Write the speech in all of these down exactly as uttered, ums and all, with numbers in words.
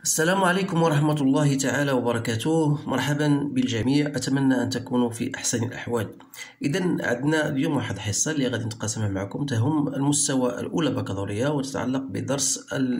السلام عليكم ورحمة الله تعالى وبركاته. مرحبا بالجميع، أتمنى أن تكونوا في أحسن الأحوال. إذا عندنا اليوم واحد الحصة اللي غادي نتقاسمها معكم تهم المستوى الأولى بكالوريا، وتتعلق بدرس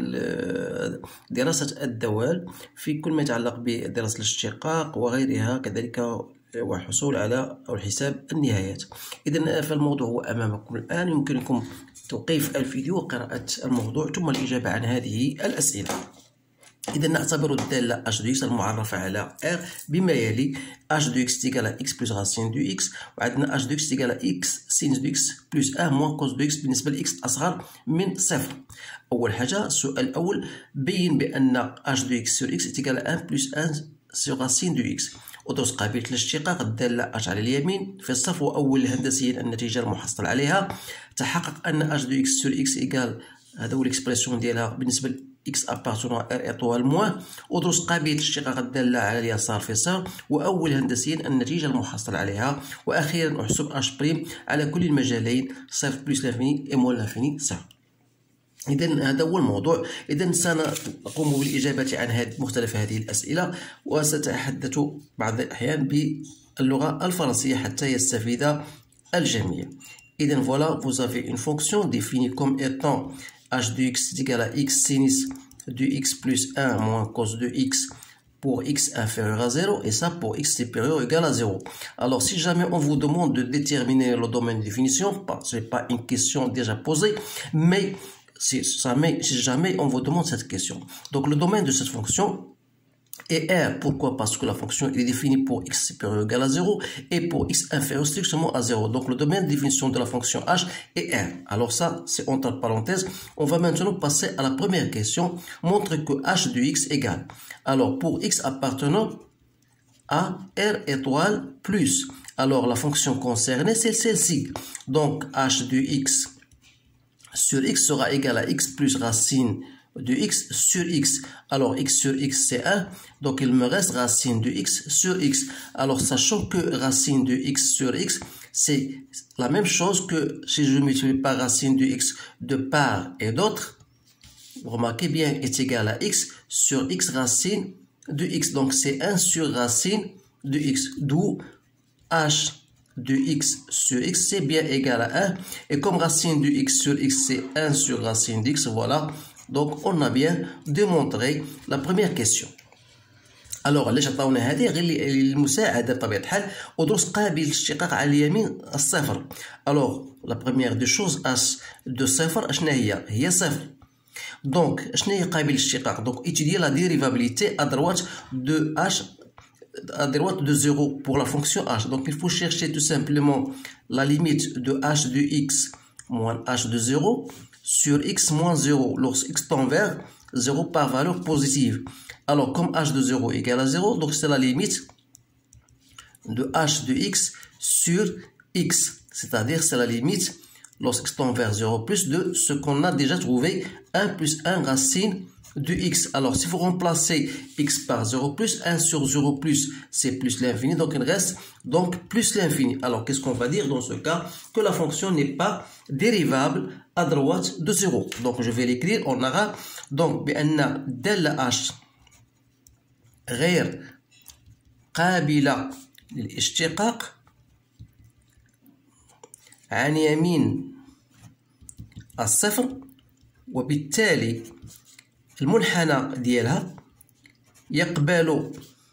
دراسة الدوال في كل ما يتعلق بدراسة الاشتقاق وغيرها، كذلك والحصول على أو حساب النهايات. إذا فالموضوع هو أمامكم الآن، يمكنكم توقيف الفيديو وقراءة الموضوع ثم الإجابة عن هذه الأسئلة. إذا نعتبر الدالة h de x المعرفة على r بما يلي: h de x égale à x plus racine de x، وعندنا h de x égale à x sin de x plus un moins cos de x بالنسبة ل x أصغر من صفر. أول حاجة السؤال الأول: بين بأن h de x sur x est égal à un plus un sur racine de x. ودرس قابلية الاشتقاق الدالة h على اليمين في الصف، وأول هندسيا النتيجة المحصل عليها. تحقق أن h de x sur x égale، هذا هو الإكسبرسيون ديالها بالنسبة ل x appartenant à r étoile moins. ودرس قابلية الاشتقاق الدالة على اليسار في صفر، وأول هندسيا النتيجة المحصل عليها. وأخيرا أحسب h بريم على كل المجالين صفر بلس لانفيني et moins لانفيني صفر. إذا هذا هو الموضوع. إذا سنقوم بالإجابة عن هذه مختلف هذه الأسئلة، وسأتحدث بعض الأحيان باللغة الفرنسية حتى يستفيد الجميع. إذا voilà, vous avez une fonction définie comme étant h de x est égal à x sinus de x plus un moins cos de x pour x inférieur à zéro, et ça pour x supérieur ou égal à zéro. Alors si jamais on vous demande de déterminer le domaine de définition, ce n'est pas une question déjà posée, mais si jamais, si jamais on vous demande cette question. Donc le domaine de cette fonction est R. Pourquoi? Parce que la fonction est définie pour x supérieur ou égal à zéro et pour x inférieur strictement à zéro. Donc le domaine de définition de la fonction h est R. Alors ça, c'est entre parenthèses. On va maintenant passer à la première question. Montre que h de x égale. Alors pour x appartenant à R étoile plus. Alors la fonction concernée, c'est celle-ci. Donc h de x sur x sera égal à x plus racine de x sur x. Alors x sur x c'est un, donc il me reste racine de x sur x. Alors sachant que racine de x sur x c'est la même chose que si je multiplie par racine de x de part et d'autre, remarquez bien, est égal à x sur x racine de x. Donc c'est un sur racine de x, d'où h de x sur x c'est bien égal à un. Et comme racine de x sur x c'est un sur racine de x, voilà. Donc on a bien démontré la première question. Alors علاش عطاونا هذه؟ غير المساعده بطبيعه الحال. ودرس قابل الاشتقاق على اليمين الصفر. Alors la première des choses h de صفر اشنا هي؟ هي صفر. Donc اشنا هي قابل الاشتقاق؟ Donc étudier la dérivabilité à droite de h à droite de zéro pour la fonction h. Donc il faut chercher tout simplement la limite de h de x moins h de zéro sur x moins zéro lorsque x tend vers zéro par valeur positive. Alors comme h de zéro égale à zéro, donc c'est la limite de h de x sur x, c'est-à-dire c'est la limite lorsque x tend vers zéro plus de ce qu'on a déjà trouvé, un plus un racine de x. Alors si vous remplacez x par zéro plus, un sur zéro plus c'est plus l'infini, donc il reste donc plus l'infini. Alors qu'est-ce qu'on va dire dans ce cas? Que la fonction n'est pas dérivable à droite de zéro. Donc je vais l'écrire en arabe. Donc بأن دالة h غير قابلة للاشتقاق عن يمين الصفر، وبالتالي المنحنى ديالها يقبل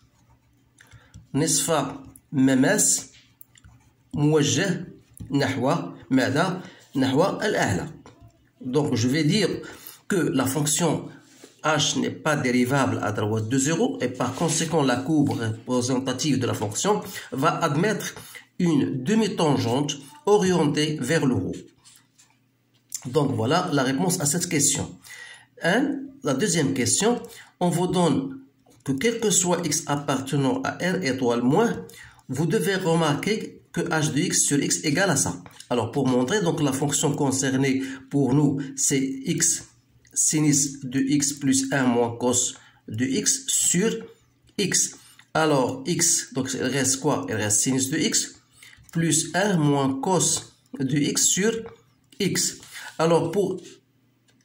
نصف مماس موجه نحو ماذا؟ نحو الأعلى. Donc je vais dire que la fonction h n'est pas dérivable à droite de zéro, et par conséquent la courbe représentative de la fonction va admettre une demi-tangente orientée vers le haut. Donc voilà la réponse à cette question. un. La deuxième question, on vous donne que quel que soit x appartenant à R étoile moins, vous devez remarquer que h de x sur x égale à ça. Alors pour montrer, donc la fonction concernée pour nous c'est x sinus de x plus un moins cos de x sur x. Alors x, donc il reste quoi? Il reste sinus de x plus un moins cos de x sur x. Alors pour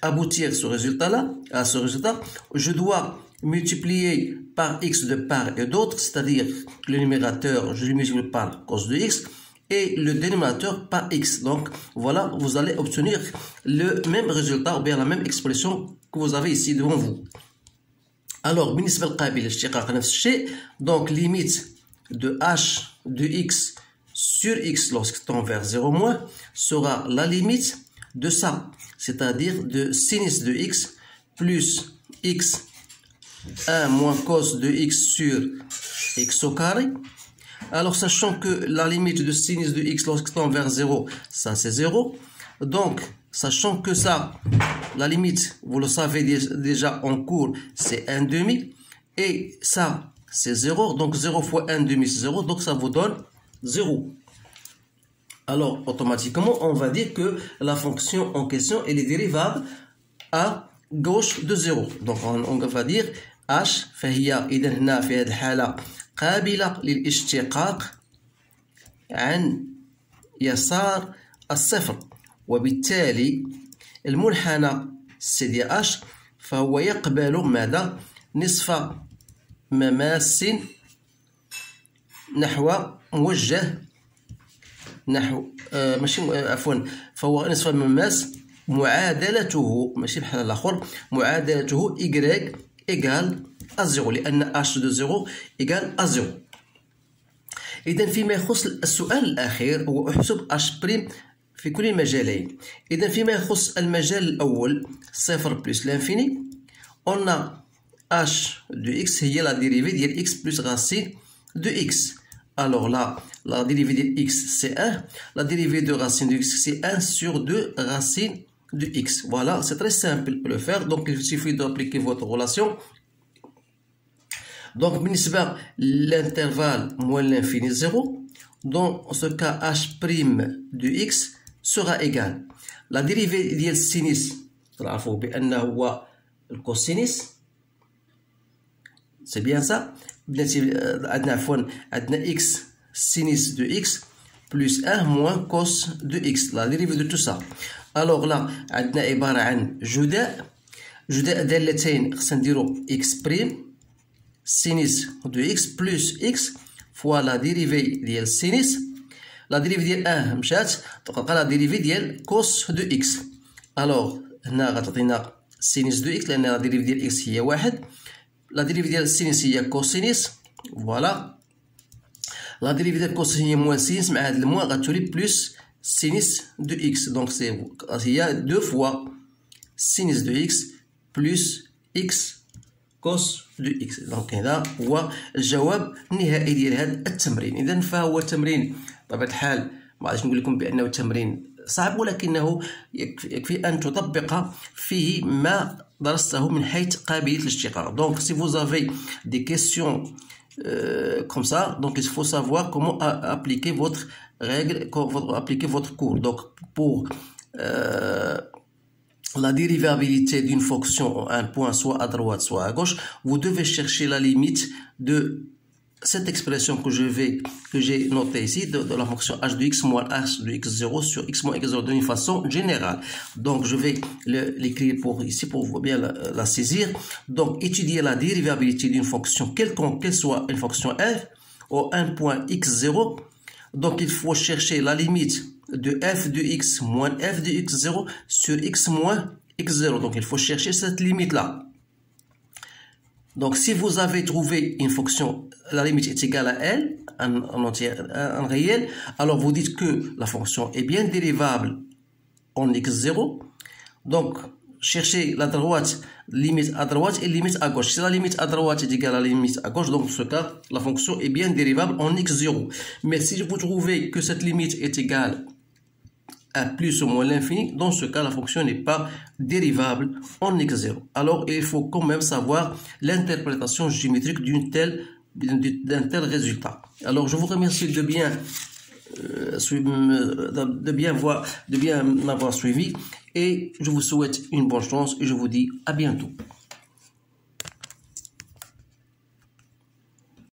aboutir à ce résultat-là, à ce résultat, je dois multiplier par x de part et d'autre, c'est-à-dire le numérateur, je le multiplie par cos de x, et le dénominateur par x. Donc, voilà, vous allez obtenir le même résultat, ou bien la même expression que vous avez ici devant vous. Alors, بالنسبة للقابل الاشتقاق نفس الشيء. Donc, limite de h de x sur x lorsque tend vers zéro moins sera la limite de ça, c'est-à-dire de sinus de x plus x un moins cos de x sur x au carré. Alors, sachant que la limite de sinus de x lorsque tend vers zéro, ça c'est zéro. Donc, sachant que ça, la limite, vous le savez déjà en cours, c'est un demi. Et ça, c'est zéro. Donc, zéro fois un demi, c'est zéro. Donc, ça vous donne zéro. Alors, automatiquement, on va dire que la fonction en question, elle est dérivable à gauche de zéro. Donc, on, on va dire h, فهي إذا هنا في هذه الحالة قابلة للاشتقاق عن يسار الصفر، وبالتالي المنحنى سي دي اش فهو يقبل ماذا؟ نصف مماس نحو موجه نحو آه ماشي آه عفوا فهو نصف مماس معادلته ماشي بحال الاخر معادلته y إيكال أزيرو، لأن اش دو زيرو إيكال أزيرو. إذا فيما يخص السؤال الأخير هو أحسب اش بريم في كل المجالين. إذا فيما يخص المجال الأول صفر بلس لانفيني، on a h de x هي la dérivée ديال x plus racine de x. Alors là, la dérivée de x c'est un, la dérivée de racine de x c'est un sur deux racine de x. Voilà, c'est très simple de le faire. Donc il suffit d'appliquer votre relation. Donc, بالنسبة l'intervalle moins l'infini zéro, dans ce cas h' de x sera égal. La dérivée ديال السينيس تعرفوا بأنه هو الكوسينيس. C'est bien ça. عندنا عفوا عندنا x sinus de x plus un moins cos de x. La dérivée de tout ça. Alors là عندنا عبارة عن جداء جداء دالتين خصنا نديرو x prime sinus de x plus x fois la dérivée ديال sinus. La dérivée ديال un مشات تبقى la dérivée ديال cos de x. alors هنا غتعطينا sinus de x لأن la dérivée ديال x هي واحد. la dérivée ديال sinus هي cosinus. voilà. la dérivée ديال cos هي moins sinus مع هاد الموان غتولي plus sinus de x. donc c'est هي deux fois sinus de x plus x cos de x. دونك هذا هو الجواب النهائي ديال هذا التمرين. اذا فهو تمرين بطبيعه الحال ما غاديش نقول لكم بانه تمرين صعب، ولكنه يكفي ان تطبق فيه ما درسته من حيث قابليه الاشتقاق. دونك si vous avez des questions euh, comme ça, donc il faut savoir comment appliquer votre règle, comment appliquer votre cours. donc pour euh, la dérivabilité d'une fonction en un point soit à droite soit à gauche, vous devez chercher la limite de cette expression que je vais que j'ai notée ici de, de la fonction h de x moins h de x zéro sur x moins x zéro d'une façon générale. Donc je vais l'écrire pour ici pour bien la, la saisir. Donc étudier la dérivabilité d'une fonction quelconque, qu'elle soit une fonction f au un point x zéro. Donc il faut chercher la limite de f de x moins f de x zéro sur x moins x zéro. Donc il faut chercher cette limite là. Donc si vous avez trouvé une fonction, la limite est égale à elle, en, en entier, en réel, alors vous dites que la fonction est bien dérivable en x zéro. Donc cherchez la droite, limite à droite et limite à gauche. Si la limite à droite est égale à la limite à gauche, donc dans ce cas, la fonction est bien dérivable en x zéro. Mais si vous trouvez que cette limite est égale à plus ou moins l'infini, dans ce cas, la fonction n'est pas dérivable en x zéro. Alors, il faut quand même savoir l'interprétation géométrique d'une telle, d'un tel résultat. Alors, je vous remercie de bien, euh, de bien voir, de bien m'avoir suivi, et je vous souhaite une bonne chance et je vous dis à bientôt.